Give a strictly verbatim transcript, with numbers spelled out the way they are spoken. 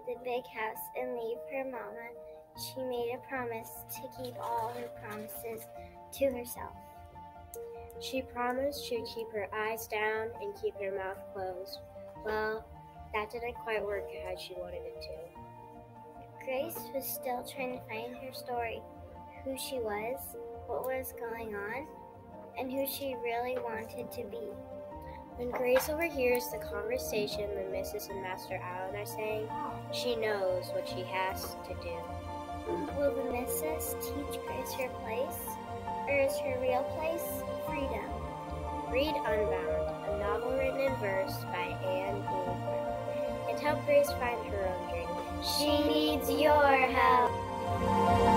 the big house and leave her mama, she made a promise to keep all her promises to herself. She promised she'd keep her eyes down and keep her mouth closed. Well, that didn't quite work as she wanted it to. Grace was still trying to find her story, who she was, what was going on, and who she really wanted to be. When Grace overhears the conversation that Missus and Master Allen are saying, she knows what she has to do. Will the Missus teach Grace her place, or is her real place freedom? Read Unbound, a novel written in verse by Anne E. Brown, and help Grace find her own dream. She needs your help.